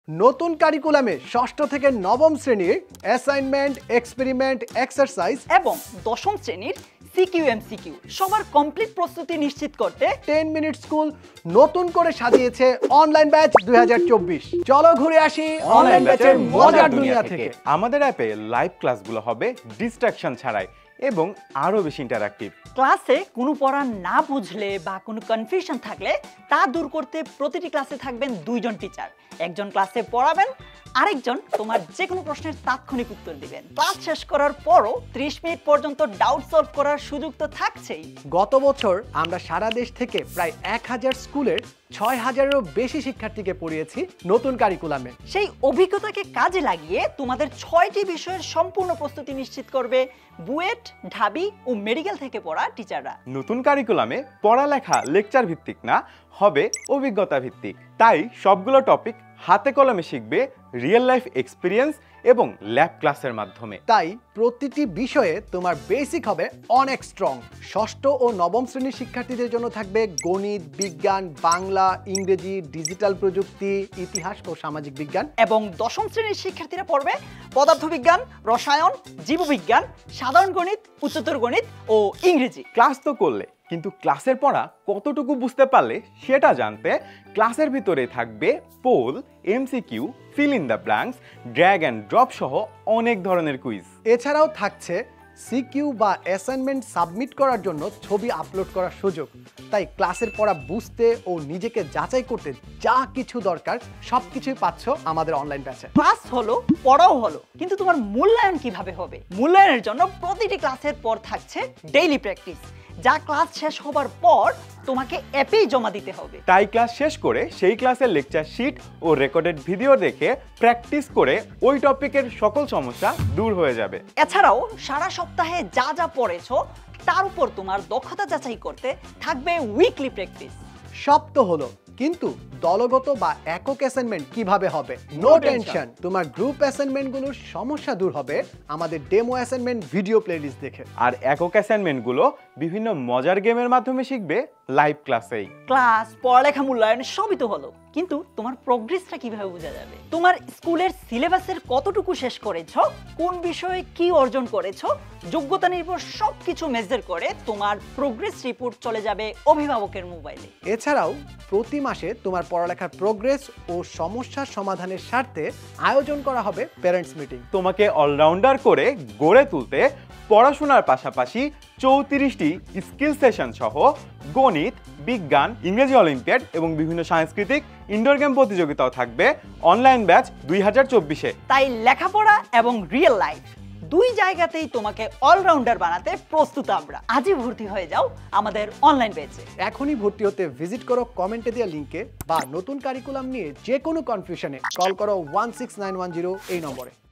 নতুন কারিকুলামে ষষ্ঠ থেকে নবম শ্রেণীর অ্যাসাইনমেন্ট, এক্সপেরিমেন্ট, এক্সারসাইজ এবং দশম শ্রেণীর সিকিউ সবার কমপ্লিট প্রস্তুতি নিশ্চিত করতে 10 মিনিট স্কুল নতুন করে সাজিয়েছে অনলাইন ব্যাচ 2024। চলো ঘুরে আসি অনলাইন ব্যাচের মজার দুনিয়া থেকে। আমাদের অ্যাপে লাইভ ক্লাসগুলো হবে ডিস্ট্রাকশন ছাড়াই এবং আরো বেশি ইন্টারঅ্যাক্টিভ। ক্লাসে কোনো পড়া না বুঝলে বা কোনো কনফিউশন থাকলে তা দূর করতে প্রতিটি ক্লাসে থাকবেন দুইজন টিচার। একজন ক্লাসে পড়াবেন, আরেকজন তোমার যে কোনো প্রশ্নের তাৎক্ষণিক উত্তর দিবেন। ক্লাস শেষ করার পরও 30 মিনিট পর্যন্ত ডাউট সলভ করার সুযোগ তো থাকছেই। গত বছর আমরা সারা দেশ থেকে প্রায় 1000 স্কুলের 6000-এরও বেশি শিক্ষার্থীকে পড়িয়েছি নতুন কারিকুলামে। সেই অভিজ্ঞতাকে কাজে লাগিয়ে তোমাদের 6টি বিষয়ের সম্পূর্ণ প্রস্তুতি নিশ্চিত করবে বুয়েট, ঢাবি ও মেডিকেল থেকে পড়া টিচাররা। নতুন কারিকুলামে পড়ালেখা লেকচার ভিত্তিক না, হবে অভিজ্ঞতা ভিত্তিক। তাই সবগুলো টপিক হাতে কলমে শিখবে রিয়েল লাইফ এক্সপিরিয়েন্স এবং ল্যাব ক্লাসের মাধ্যমে। তাই প্রতিটি বিষয়ে তোমার বেসিক হবে অনেক স্ট্রং। ষষ্ঠ ও নবম শ্রেণীর শিক্ষার্থীদের জন্য থাকবে গণিত, বিজ্ঞান, বাংলা, ইংরেজি, ডিজিটাল প্রযুক্তি, ইতিহাস ও সামাজিক বিজ্ঞান। এবং দশম শ্রেণীর শিক্ষার্থীরা পড়বে পদার্থবিজ্ঞান, রসায়ন, জীববিজ্ঞান, সাধারণ গণিত, উচ্চতর গণিত ও ইংরেজি। ক্লাস তো করলে, কিন্তু ক্লাসের পড়া কতটুকু বুঝতে পারলে সেটা জানতে ক্লাসের ভিতরে থাকবে poll, MCQ, fill in the blanks, drag and drop সহ অনেক ধরনের কুইজ। এছাড়াও থাকছে সিকিউ বা অ্যাসাইনমেন্ট সাবমিট করার জন্য ছবি আপলোড করার সুযোগ। তাই ক্লাসের পড়া বুঝতে ও নিজেকে যাচাই করতে যা কিছু দরকার সবকিছুই পাচ্ছ আমাদের অনলাইন ব্যাচে। ক্লাস হলো, পড়াও হলো, কিন্তু তোমার মূল্যায়ন কিভাবে হবে? মূল্যায়নের জন্য প্রতিটি ক্লাসের পর থাকছে ডেইলি প্র্যাকটিস, যা ক্লাস শেষ হবার পর তোমাকে অ্যাপেই জমা দিতে হবে। তাই ক্লাস শেষ করে সেই ক্লাসের লেকচার শিট ও রেকর্ডেড ভিডিও দেখে প্র্যাকটিস করে ওই টপিকের সকল সমস্যা দূর হয়ে যাবে। এছাড়াও সারা সপ্তাহে যা যা পড়েছো তার উপর তোমার দক্ষতা যাচাই করতে থাকবে উইকলি প্র্যাকটিস। সব তো হলো, কিন্তু দলগত বা একক অ্যাসাইনমেন্ট কিভাবে হবে? নো টেনশন, তোমার গ্রুপ অ্যাসাইনমেন্টগুলোর সমস্যা দূর হবে আমাদের ডেমো অ্যাসাইনমেন্ট ভিডিও প্লেলিস্ট দেখে। আর একক অ্যাসাইনমেন্টগুলো বিভিন্ন মজার গেমের মাধ্যমে শিখবে লাইভ ক্লাসেই। ক্লাস, পড়ালেখা, মূল্যায়ন সবই তো হলো, কিন্তু তোমার প্রোগ্রেসটা কিভাবে বোঝা যাবে? তোমার স্কুলের সিলেবাসের কতটুকু শেষ করেছো, কোন বিষয়ে কি অর্জন করেছো, যোগ্যতা নির্ভর সবকিছু মেজার করে তোমার প্রোগ্রেস রিপোর্ট চলে যাবে অভিভাবকের মোবাইলে। এছাড়াও প্রতি মাসে তোমার পড়ালেখার প্রোগ্রেস ও সমস্যার সমাধানের স্বার্থে আয়োজন করা হবে প্যারেন্টস মিটিং। তোমাকে অলরাউন্ডার করে গড়ে তুলতে পড়াশোনার পাশাপাশি 34টি স্কিল সেশন সহ গণিত, বিজ্ঞান, ইংরেজি অলিম্পিয়াড এবং বিভিন্ন সাংস্কৃতিক ইনডোর গেম প্রতিযোগিতাও থাকবে অনলাইন ব্যাচ 2024-এ। তাই লেখাপড়া এবং রিয়েল লাইফ দুই জায়গাতেই তোমাকে অলরাউন্ডার বানাতে প্রস্তুত আমরা। আজই ভর্তি হয়ে যাও আমাদের অনলাইন ব্যাচে। এখনই ভর্তি হতে ভিজিট করো কমেন্টে দেওয়া লিঙ্কে, বা নতুন কারিকুলাম নিয়ে যে কোনো কনফিউশনে কল করো 16910 এই নম্বরে।